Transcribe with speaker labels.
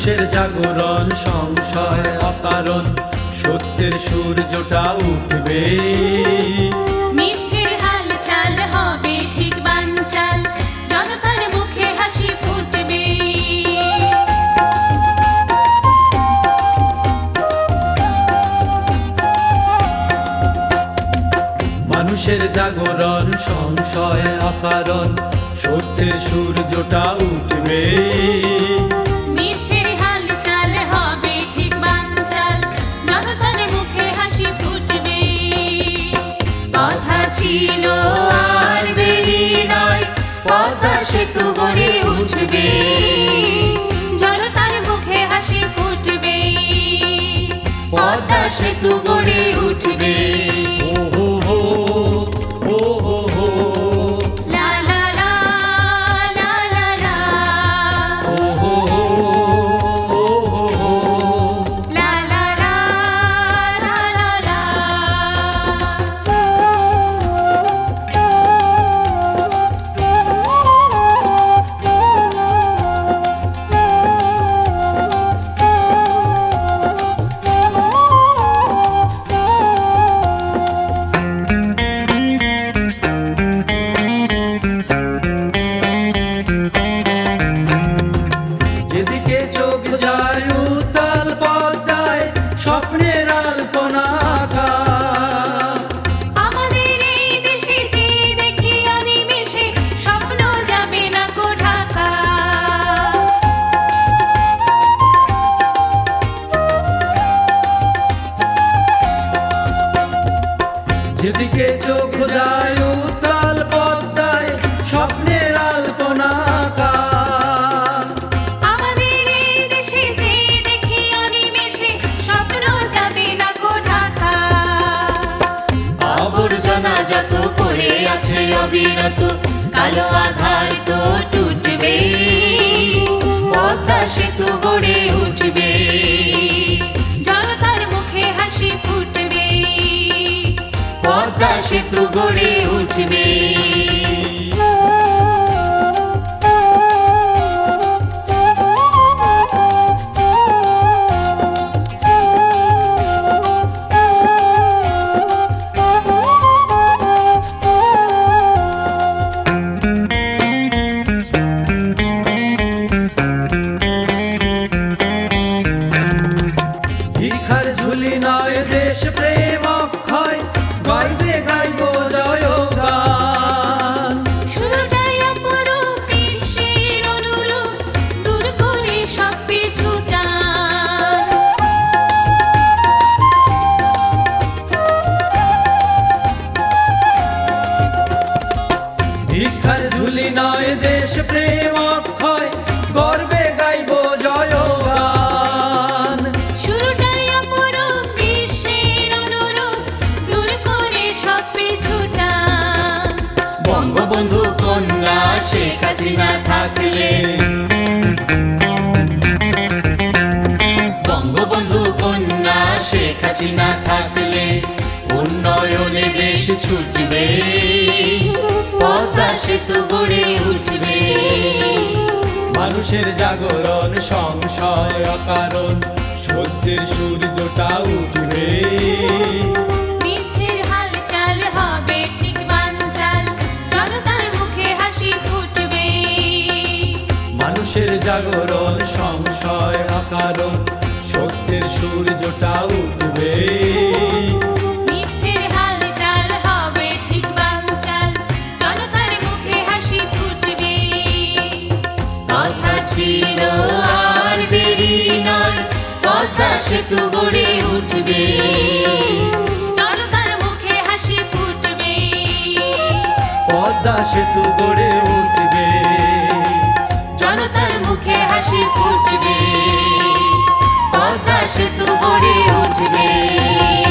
Speaker 1: মানুষের জাগরণ সংশয় অকারণ সত্যের সূর্যটা উঠবে
Speaker 2: মিথ্যের হালচাল হবে ঠিক বানচাল জনতার মুখে হাসি ফুটবে
Speaker 1: মানুষের জাগরণ সংশয় অকারণ সত্যের সূর্যটা উঠবে
Speaker 2: মিথ্যের হালচাল হবে ঠিক বানচাল জনতার মুখে হাসি ফুটবে কথা ছিল আর দেরি নয় পদ্মা সেতু গড়ে উঠবে জনতার মুখে হাসি ফুটবে পদ্মা সেতু গড়ে উঠবে
Speaker 1: যেদিকে চোখ যায় উতাল পদ্মায় স্বপ্নের আলপনা আঁকা
Speaker 2: আমাদের এই দেশে যে দেখি অনিমেষে স্বপ্ন যাবে না কো ঢাকা আবর্জনা যত পড়ে আছে অবিরত কালো আধার তো টুটবে পদ্মা সেতু গড়ে উঠবে জনতার মুখে হাসি ফুটবে পদ্মা সেতু গড়ে উঠবে
Speaker 1: ভিখার ঝুলি নয় দেশ প্রেম অক্ষয় গাইবে গাইব জয় গান
Speaker 2: শুরুটাই অপরূপ বিশ্বের অনুরূপ দূর করে সব পিছু টান
Speaker 1: ভিখার ঝুলি নয় দেশ প্রেম অক্ষয় গর্বে গাইব জয় গান
Speaker 2: শুরুটাই অপরূপ বিশ্বের অনুরূপ দূর করে সব পিছু টান বঙ্গবন্ধু কন্যা শেখ হাসিনা থাকলে বঙ্গবন্ধু কন্যা শেখ হাসিনা থাকলে উন্নয়নে দেশ ছুটবে পদ্মা সেতু গড়ে উঠবে
Speaker 1: মানুষের জাগরণ সংশয় অকারণ সত্যের সূর্যটা উঠবে
Speaker 2: মিথ্যের হালচাল হবে ঠিক বানচাল জনতার মুখে হাসি ফুটবে
Speaker 1: মানুষের জাগরণ সংশয় অকারণ সত্যের সূর্যটা উঠবে
Speaker 2: মিথ্যের হালচাল হবে ঠিক বানচাল জনতার মুখে হাসি ফুটবে কথা ছিল আর দেরি নয় পদ্মা সেতু গড়ে উঠবে জনতার মুখে হাসি ফুটবে
Speaker 1: পদ্মা সেতু গড়ে উঠবে
Speaker 2: জনতার মুখে হাসি ফুটবে পদ্মা সেতু গড়ে উঠবে।